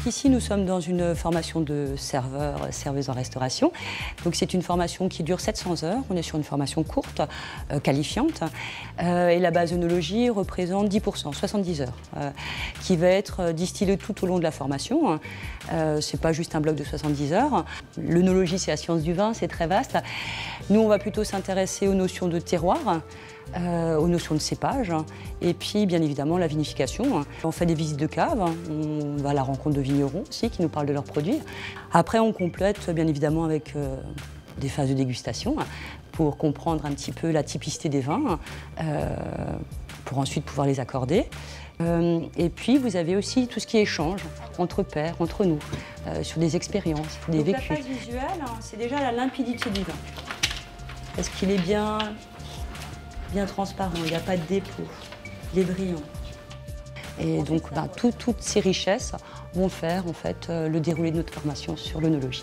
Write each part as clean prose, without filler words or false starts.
ici, nous sommes dans une formation de serveur, serveuse en restauration. Donc c'est une formation qui dure 700 heures. On est sur une formation courte, qualifiante. Et la base œnologie représente 10%, 70 heures, qui va être distillée tout au long de la formation. C'est pas juste un bloc de 70 heures. L'œnologie, c'est la science du vin, c'est très vaste. Nous, on va plutôt s'intéresser aux notions de terroir, aux notions de cépage, et puis bien évidemment la vinification. On fait des visites de cave, on va à la rencontre de vignerons aussi qui nous parlent de leurs produits. Après on complète bien évidemment avec des phases de dégustation pour comprendre un petit peu la typicité des vins, pour ensuite pouvoir les accorder. Et puis vous avez aussi tout ce qui est échange entre pairs, entre nous, sur des expériences, des vécus. La phase visuelle, c'est déjà la limpidité du vin. Est-ce qu'il est bien transparent, il n'y a pas de dépôt, il est brillant. Et donc toutes ces richesses vont faire en fait, le déroulé de notre formation sur l'œnologie.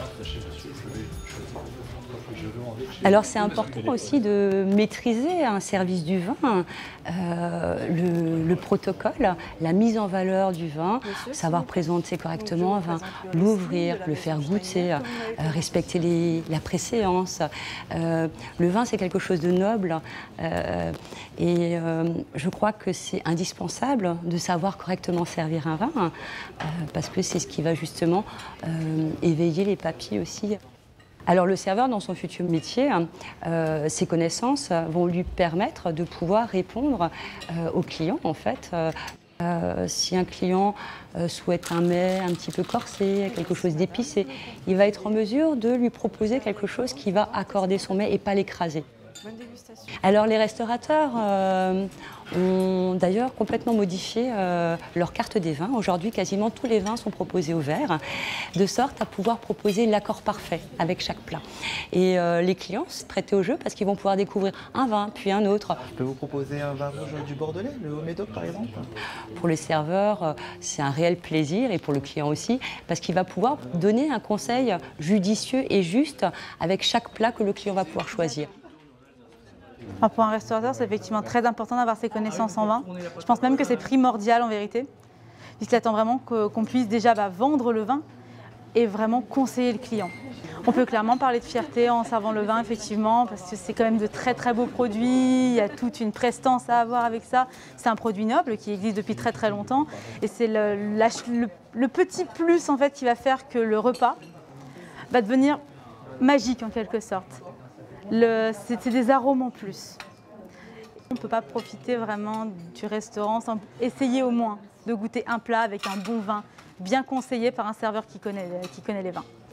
Alors c'est important aussi de maîtriser un service du vin, le protocole, la mise en valeur du vin, savoir présenter correctement un vin, l'ouvrir, le faire goûter, respecter la préséance. Le vin c'est quelque chose de noble et je crois que c'est indispensable de savoir correctement servir un vin parce que c'est ce qui va justement éveiller les papilles aussi. Alors le serveur, dans son futur métier, ses connaissances vont lui permettre de pouvoir répondre aux clients, en fait. Si un client souhaite un mets un petit peu corsé, quelque chose d'épicé, il va être en mesure de lui proposer quelque chose qui va accorder son mets et pas l'écraser. Bonne dégustation. Alors les restaurateurs ont d'ailleurs complètement modifié leur carte des vins. Aujourd'hui, quasiment tous les vins sont proposés au verre, de sorte à pouvoir proposer l'accord parfait avec chaque plat. Et les clients se prêtent au jeu parce qu'ils vont pouvoir découvrir un vin, puis un autre. Je peux vous proposer un vin rouge du Bordelais, le Haut-Médoc par exemple? Pour le serveur, c'est un réel plaisir, et pour le client aussi, parce qu'il va pouvoir donner un conseil judicieux et juste avec chaque plat que le client va pouvoir choisir. Alors pour un restaurateur, c'est effectivement très important d'avoir ses connaissances en vin. Je pense même que c'est primordial en vérité, puisqu'il attend vraiment qu'on puisse déjà vendre le vin et vraiment conseiller le client. On peut clairement parler de fierté en servant le vin, effectivement, parce que c'est quand même de très très beaux produits, il y a toute une prestance à avoir avec ça. C'est un produit noble qui existe depuis très très longtemps et c'est le petit plus en fait qui va faire que le repas va devenir magique en quelque sorte. C'est des arômes en plus. On ne peut pas profiter vraiment du restaurant sans essayer au moins de goûter un plat avec un bon vin, bien conseillé par un serveur qui connaît les vins.